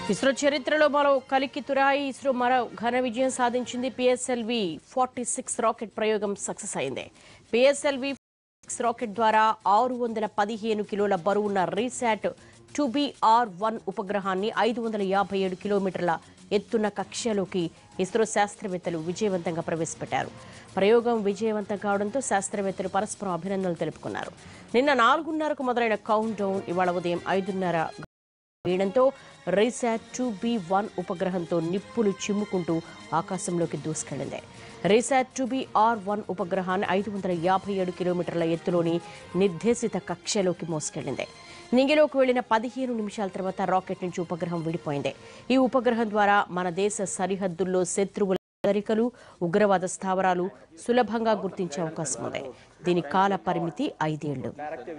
ఇస్రో చరిత్రలో మరో కలికి తురాయి ఇస్రో మరో ఘన విజయం సాధించింది. పిఎస్ఎల్వి 46 రాకెట్ ప్రయోగం సక్సెస్ అయింది. పిఎస్ఎల్వి 46 రాకెట్ ద్వారా 615 కిలోల బరువున్న రీశాట్ 2BR1 ఉపగ్రహాన్ని 557 కిలోమీటర్ల ఎత్తున్న కక్షలోకి ఇస్రో శాస్త్రవేత్తలు విజయవంతంగా ప్రవేశపెట్టారు. ప్రయోగం విజయవంతం కావడంతో శాస్త్రవేత్తలు పరస్పరం అభినందనలు తెలుపుకున్నారు. నిన్న 4:30కు మొదలైన కౌంట్ డౌన్ ఇవాళ ఉదయం 5:30 వేయడంతో రీశాట్ 2B1 ఉపగ్రహంతో నిప్పులు చిమ్ముకుంటూ ఆకాశంలోకి దూసుకెళ్లింది. రీశాట్ 2BR1 ఉపగ్రహాన్ని 557 కిలోమీటర్ల ఎత్తులోని నిర్దేశిత కక్షలోకి మోసుకెళ్లింది. నింగిలోకి వెళ్లిన 15 నిమిషాల తర్వాత రాకెట్ నుంచి ఉపగ్రహం విడిపోయింది. ఈ ఉపగ్రహం ద్వారా మన దేశ సరిహద్దుల్లో శత్రువుల కదలికలు, ఉగ్రవాద స్థావరాలు సులభంగా గుర్తించే అవకాశం ఉంది. దీని కాల పరిమితి 5 ఏళ్లు.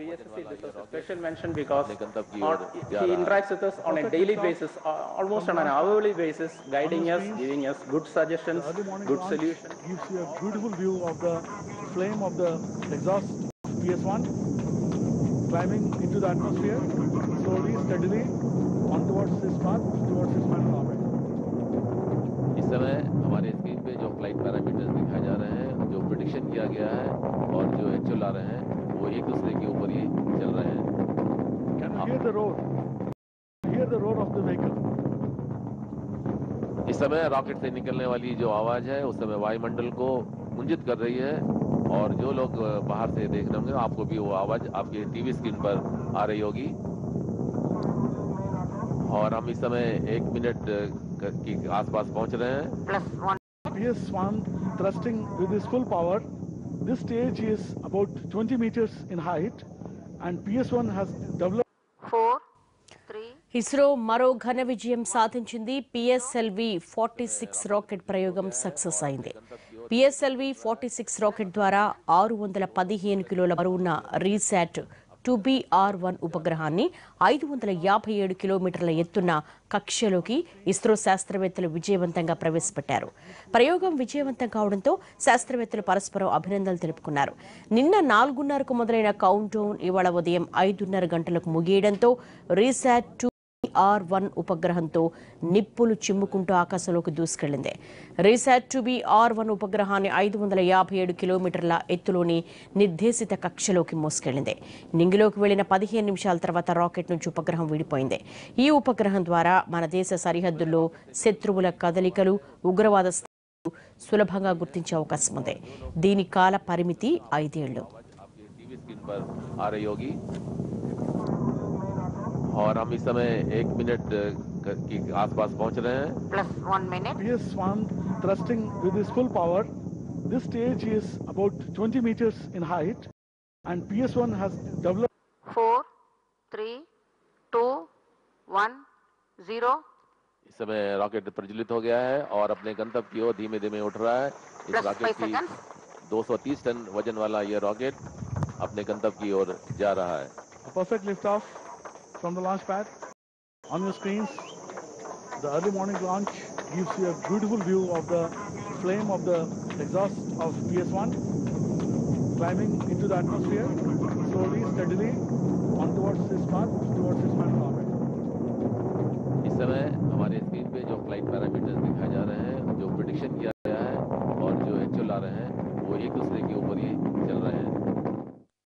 Climbing into the atmosphere slowly, steadily on towards his path, towards his final orbit. इस समय हमारे स्क्रीन पे जो फ्लाइट पैरामीटर्स दिखाए जा रहे हैं, जो प्रेडिक्शन किया गया है और जो एक्चुअल आ रहे हैं, वो एक दूसरे के ऊपर ही चल रहे हैं. Can you hear the roar? Hear the roar of the vehicle. इस समय रॉकेट से निकलने वाली जो आवाज है, उस समय वायुमंडल को गुंजित कर रही है और जो लोग बाहर से देख रहे होंगे आपको भी वो आवाज आपके टीवी स्क्रीन पर आ रही होगी. और हम इस समय 1 मिनट के आसपास पहुंच रहे हैं. PS1 thrusting with his full power. This stage is about 20 meters in height and PS1 has developed 4, 3. ISRO మరో ఘన విజయం సాధించింది. పిఎస్ఎల్వి 46 రాకెట్ ప్రయోగం సక్సెస్ అయింది. పిఎస్ఎల్వి 46 రాకెట్ ద్వారా 615 కిలోల బరువున్న రీశాట్ 2BR1 ఉపగ్రహాన్ని 557 కిలోమీటర్ల ఎత్తున్న కక్షలోకి ఇస్రో శాస్త్రవేత్తలు విజయవంతంగా ప్రవేశపెట్టారు. ప్రయోగం విజయవంతం కావడంతో శాస్త్రవేత్తలు పరస్పరం అభినందనలు తెలుపుకున్నారు. నిన్న 4:30కు మొదలైన కౌంట్ డౌన్ ఇవాళ ఉదయం 5:30 గంటలకు ముగియడంతో రీశాట్ 2BR1 ఉపగ్రహంతో నిప్పులు చిమ్ముకుంటూ ఆకాశంలోకి దూసుకెళ్లింది. రీశాట్ 2BR1 ఉపగ్రహాన్ని 557 కిలోమీటర్ల ఎత్తులోని నిర్దేశిత కక్షలోకి మోసుకెళ్లింది. నింగిలోకి వెళ్లిన 15 నిమిషాల తర్వాత రాకెట్ నుంచి ఉపగ్రహం విడిపోయింది. ఈ ఉపగ్రహం ద్వారా మన దేశ సరిహద్దుల్లో శత్రువుల కదలికలు, ఉగ్రవాద స్థావరాలు సులభంగా గుర్తించే అవకాశం ఉంది. దీని కాల పరిమితి 5 ఏళ్లు. और हम इस समय 1 मिनट के आसपास पहुंच रहे हैं. +1 minute. PS1 thrusting with his full power. This stage is about 20 meters in height and PS1 has developed 4, 3, 2, 1, 0. इस समय रॉकेट प्रज्वलित हो गया है और अपने गंतव्य की ओर धीमे धीमे उठ रहा है. इस रॉकेट की 230 टन वजन वाला यह रॉकेट अपने गंतव्य की ओर जा रहा है. a perfect liftoff from the launch pad. On your screens, the early morning launch gives you a beautiful view of the flame of the exhaust of PS1 climbing into the atmosphere slowly, steadily on towards his path, towards his final orbit. इस समय हमारे screen पे जो flight parameters दिखाए जा रहे हैं, जो प्रेडिक्शन किया